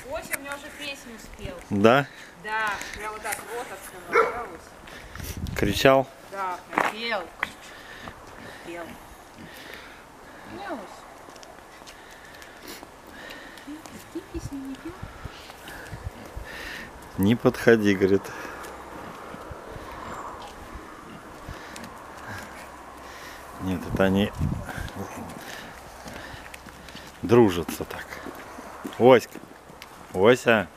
Ося мне уже песню спел. Да? Да, я вот так вот открывала, да, Ося? Кричал? Да, прям пел. Пел. Я Ося. Ты песню не пел? Не подходи, говорит. Нет, это они дружатся так. Оська, Ося.